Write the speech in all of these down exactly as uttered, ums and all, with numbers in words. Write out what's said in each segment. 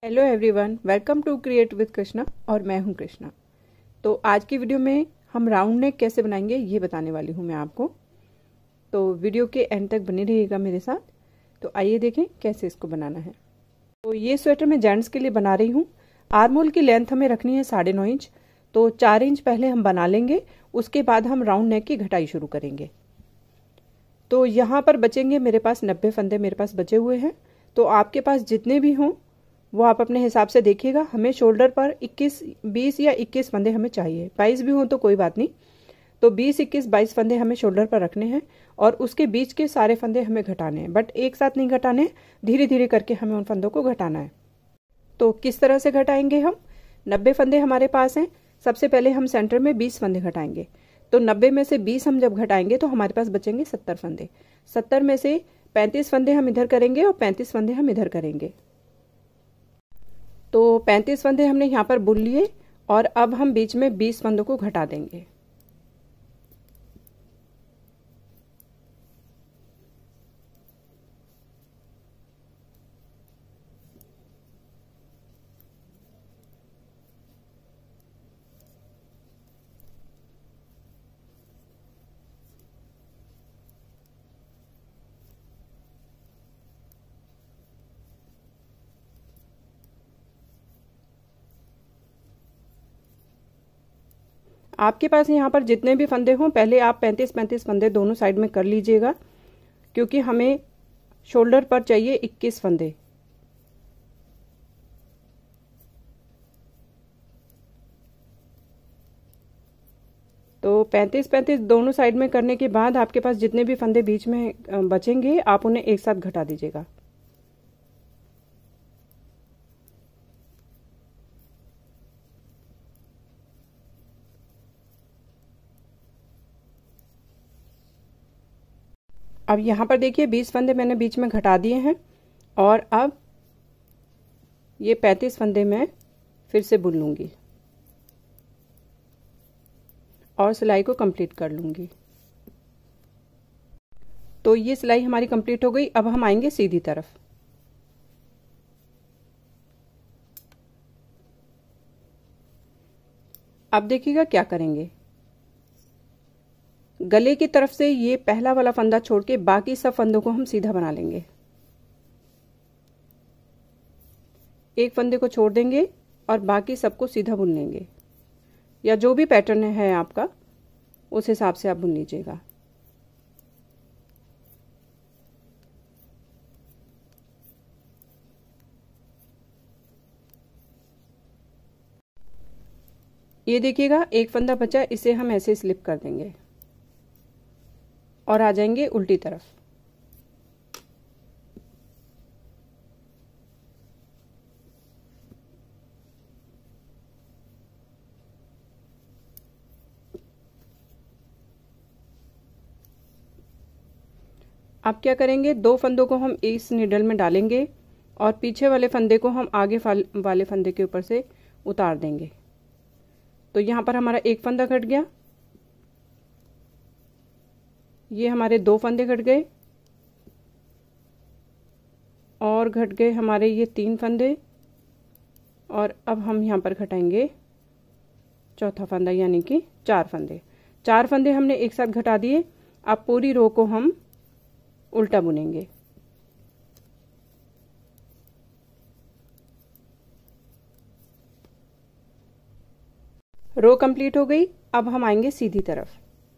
Hello everyone, welcome to create with Krishna और मैं हूं कृष्णा। तो आज की वीडियो में हम राउंड नेक कैसे बनाएंगे ये बताने वाली हूं मैं आपको। तो वीडियो के एंड तक बने रहिएगा मेरे साथ। तो आइए देखें कैसे इसको बनाना है। तो ये स्वेटर मैं जेंट्स के लिए बना रही हूँ। आर्मोल की लेंथ हमें रखनी है साढ़े नौ इंच। तो चार इंच पहले हम बना लेंगे, उसके बाद हम राउंड नेक की घटाई शुरू करेंगे। तो यहाँ पर बचेंगे मेरे पास नब्बे फंदे मेरे पास बचे हुए हैं। तो आपके पास जितने भी हों वो आप अपने हिसाब से देखिएगा। हमें शोल्डर पर इक्कीस बीस या इक्कीस फंदे हमें चाहिए, बाईस भी हों तो कोई बात नहीं। तो बीस इक्कीस बाईस फंदे हमें शोल्डर पर रखने हैं और उसके बीच के सारे फंदे हमें घटाने हैं, बट एक साथ नहीं घटाने, धीरे धीरे करके हमें उन फंदों को घटाना है। तो किस तरह से घटाएंगे हम? नब्बे फंदे हमारे पास हैं। सबसे पहले हम सेंटर में बीस फंदे घटाएंगे। तो नब्बे में से बीस हम जब घटाएंगे तो हमारे पास बचेंगे सत्तर फंदे। सत्तर में से पैंतीस फंदे हम इधर करेंगे और पैंतीस फंदे हम इधर करेंगे। तो पैंतीस फंदे हमने यहाँ पर बुन लिए और अब हम बीच में बीस फंदों को घटा देंगे। आपके पास यहाँ पर जितने भी फंदे हों पहले आप पैंतीस पैंतीस फंदे दोनों साइड में कर लीजिएगा, क्योंकि हमें शोल्डर पर चाहिए इक्कीस फंदे। तो पैंतीस पैंतीस दोनों साइड में करने के बाद आपके पास जितने भी फंदे बीच में बचेंगे आप उन्हें एक साथ घटा दीजिएगा। अब यहाँ पर देखिए बीस फंदे मैंने बीच में घटा दिए हैं और अब ये पैंतीस फंदे मैं फिर से बुन लूँगी और सिलाई को कंप्लीट कर लूँगी। तो ये सिलाई हमारी कंप्लीट हो गई। अब हम आएंगे सीधी तरफ। अब देखिएगा क्या करेंगे। गले की तरफ से ये पहला वाला फंदा छोड़ के बाकी सब फंदों को हम सीधा बना लेंगे। एक फंदे को छोड़ देंगे और बाकी सबको सीधा बुन लेंगे, या जो भी पैटर्न है आपका उस हिसाब से आप बुन लीजिएगा। ये देखिएगा एक फंदा बचा, इसे हम ऐसे स्लिप कर देंगे और आ जाएंगे उल्टी तरफ। अब क्या करेंगे, दो फंदों को हम इस नीडल में डालेंगे और पीछे वाले फंदे को हम आगे वाले फंदे के ऊपर से उतार देंगे। तो यहाँ पर हमारा एक फंदा घट गया, ये हमारे दो फंदे घट गए और घट गए हमारे ये तीन फंदे, और अब हम यहाँ पर घटाएंगे चौथा फंदा, यानी कि चार फंदे। चार फंदे हमने एक साथ घटा दिए। अब पूरी रो को हम उल्टा बुनेंगे। रो कंप्लीट हो गई। अब हम आएंगे सीधी तरफ।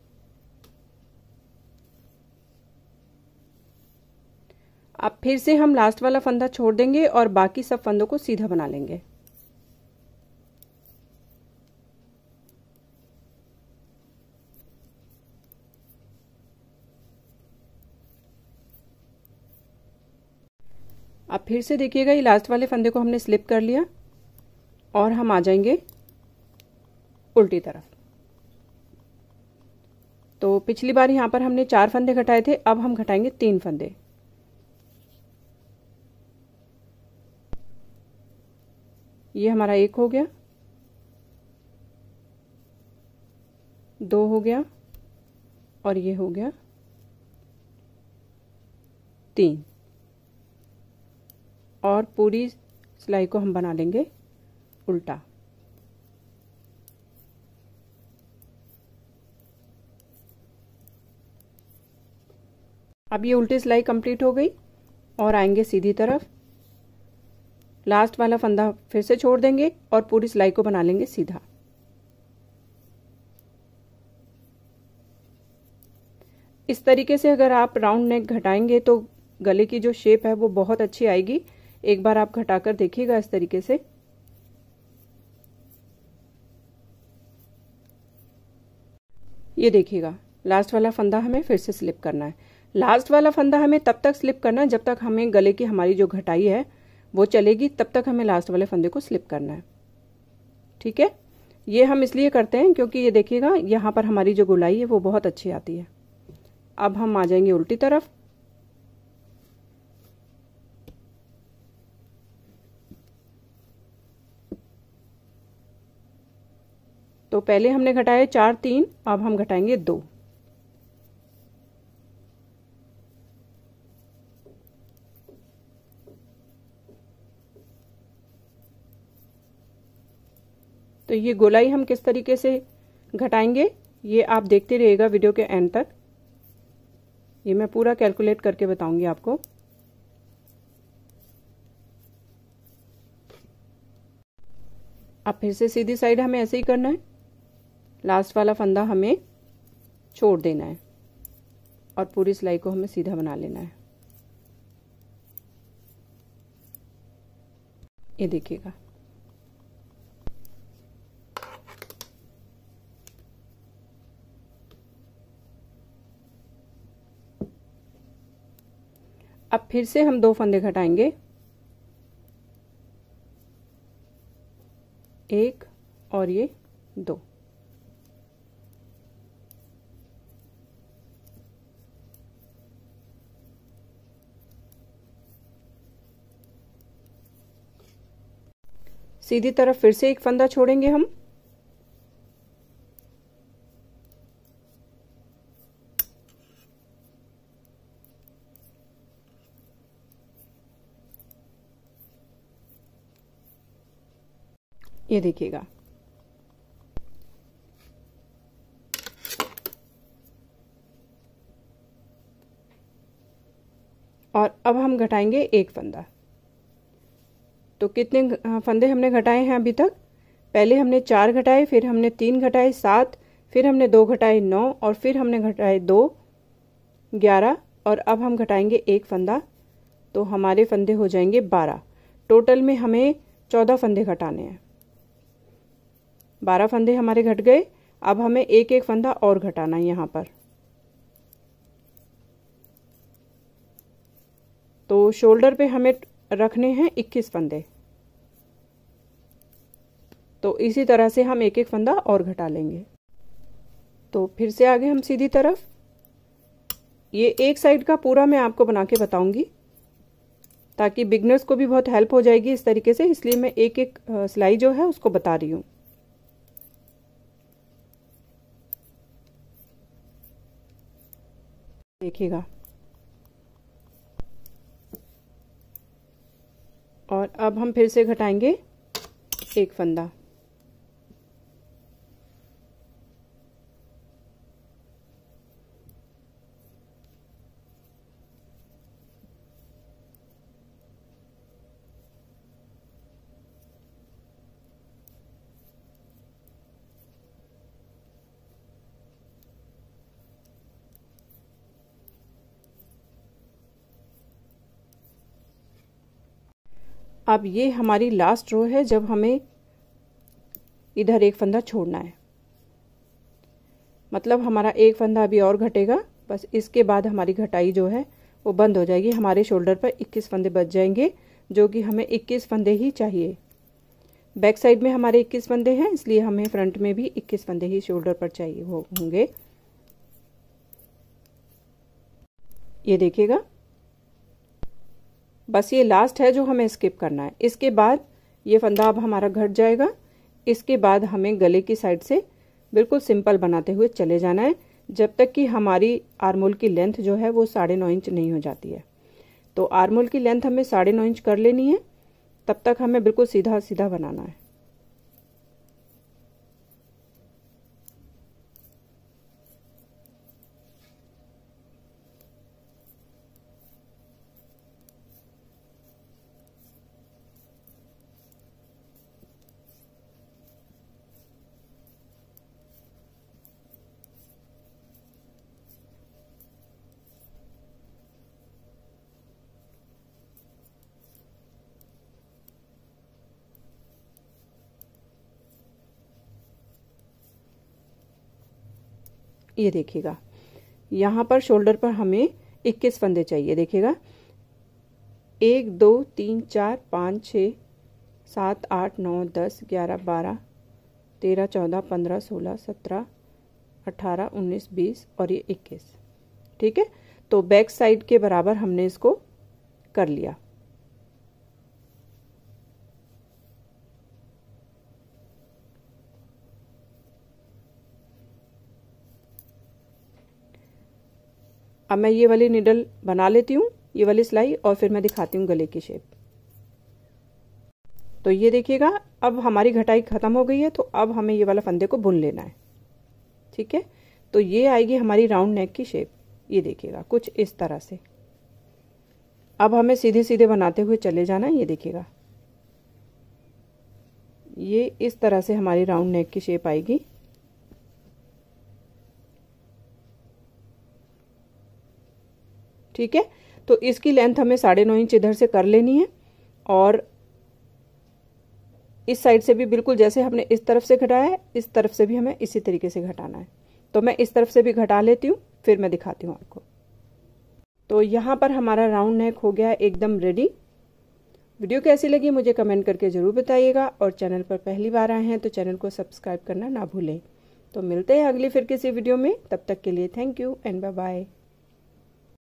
अब फिर से हम लास्ट वाला फंदा छोड़ देंगे और बाकी सब फंदों को सीधा बना लेंगे। अब फिर से देखिएगा ये लास्ट वाले फंदे को हमने स्लिप कर लिया और हम आ जाएंगे उल्टी तरफ। तो पिछली बार यहाँ पर हमने चार फंदे घटाए थे, अब हम घटाएंगे तीन फंदे। ये हमारा एक हो गया, दो हो गया और ये हो गया तीन। और पूरी सिलाई को हम बना लेंगे उल्टा। अब ये उल्टी सिलाई कंप्लीट हो गई और आएंगे सीधी तरफ। लास्ट वाला फंदा फिर से छोड़ देंगे और पूरी सिलाई को बना लेंगे सीधा। इस तरीके से अगर आप राउंड नेक घटाएंगे तो गले की जो शेप है वो बहुत अच्छी आएगी। एक बार आप घटाकर देखिएगा इस तरीके से। ये देखिएगा, लास्ट वाला फंदा हमें फिर से स्लिप करना है। लास्ट वाला फंदा हमें तब तक स्लिप करना है जब तक हमें गले की हमारी जो घटाई है वो चलेगी, तब तक हमें लास्ट वाले फंदे को स्लिप करना है। ठीक है, ये हम इसलिए करते हैं क्योंकि ये देखिएगा यहाँ पर हमारी जो गोलाई है वो बहुत अच्छी आती है। अब हम आ जाएंगे उल्टी तरफ। तो पहले हमने घटाए चार तीन, अब हम घटाएंगे दो। तो ये गोलाई हम किस तरीके से घटाएंगे ये आप देखते रहिएगा वीडियो के एंड तक। ये मैं पूरा कैलकुलेट करके बताऊंगी आपको। अब फिर से सीधी साइड हमें ऐसे ही करना है। लास्ट वाला फंदा हमें छोड़ देना है और पूरी सिलाई को हमें सीधा बना लेना है। ये देखिएगा, अब फिर से हम दो फंदे घटाएंगे, एक और ये दो। सीधी तरफ फिर से एक फंदा छोड़ेंगे हम। ये देखिएगा, और अब हम घटाएंगे एक फंदा। तो कितने फंदे हमने घटाए हैं अभी तक? पहले हमने चार घटाए, फिर हमने तीन घटाए सात, फिर हमने दो घटाए नौ, और फिर हमने घटाए दो ग्यारह, और अब हम घटाएंगे एक फंदा। तो हमारे फंदे हो जाएंगे बारह। टोटल में हमें चौदह फंदे घटाने हैं। बारह फंदे हमारे घट गए। अब हमें एक एक फंदा और घटाना है यहाँ पर। तो शोल्डर पे हमें रखने हैं इक्कीस फंदे। तो इसी तरह से हम एक एक फंदा और घटा लेंगे। तो फिर से आगे हम सीधी तरफ। ये एक साइड का पूरा मैं आपको बना के बताऊंगी ताकि बिगनर्स को भी बहुत हेल्प हो जाएगी इस तरीके से, इसलिए मैं एक एक सिलाई जो है उसको बता रही हूँ। देखिएगा, और अब हम फिर से घटाएंगे एक फंदा। अब ये हमारी लास्ट रो है जब हमें इधर एक फंदा छोड़ना है। मतलब हमारा एक फंदा अभी और घटेगा, बस इसके बाद हमारी घटाई जो है वो बंद हो जाएगी। हमारे शोल्डर पर इक्कीस फंदे बच जाएंगे, जो कि हमें इक्कीस फंदे ही चाहिए। बैक साइड में हमारे इक्कीस फंदे हैं, इसलिए हमें फ्रंट में भी इक्कीस फंदे ही शोल्डर पर चाहिए वो होंगे। ये देखिएगा, बस ये लास्ट है जो हमें स्किप करना है। इसके बाद ये फंदा अब हमारा घट जाएगा। इसके बाद हमें गले की साइड से बिल्कुल सिंपल बनाते हुए चले जाना है, जब तक कि हमारी आर्मोल की लेंथ जो है वो साढ़े नौ इंच नहीं हो जाती है। तो आर्मोल की लेंथ हमें साढ़े नौ इंच कर लेनी है। तब तक हमें बिल्कुल सीधा सीधा बनाना है। ये देखिएगा, यहाँ पर शोल्डर पर हमें इक्कीस फंदे चाहिए। देखिएगा, एक दो तीन चार पाँच छः सात आठ नौ दस ग्यारह बारह तेरह चौदह पंद्रह सोलह सत्रह अठारह उन्नीस बीस और ये इक्कीस। ठीक है, तो बैक साइड के बराबर हमने इसको कर लिया। अब मैं ये वाली निडल बना लेती हूँ, ये वाली सिलाई, और फिर मैं दिखाती हूँ गले की शेप। तो ये देखिएगा, अब हमारी घटाई खत्म हो गई है, तो अब हमें ये वाला फंदे को बुन लेना है। ठीक है, तो ये आएगी हमारी राउंड नेक की शेप। ये देखिएगा कुछ इस तरह से। अब हमें सीधे सीधे बनाते हुए चले जाना है। ये देखिएगा, ये इस तरह से हमारी राउंड नेक की शेप आएगी। ठीक है, तो इसकी लेंथ हमें साढ़े नौ इंच इधर से कर लेनी है, और इस साइड से भी बिल्कुल जैसे हमने इस तरफ से घटाया है, इस तरफ से भी हमें इसी तरीके से घटाना है। तो मैं इस तरफ से भी घटा लेती हूँ, फिर मैं दिखाती हूँ आपको। तो यहाँ पर हमारा राउंड नेक हो गया एकदम रेडी। वीडियो कैसी लगी मुझे कमेंट करके ज़रूर बताइएगा, और चैनल पर पहली बार आए हैं तो चैनल को सब्सक्राइब करना ना भूलें। तो मिलते हैं अगली फिर किसी वीडियो में, तब तक के लिए thank you and bye bye.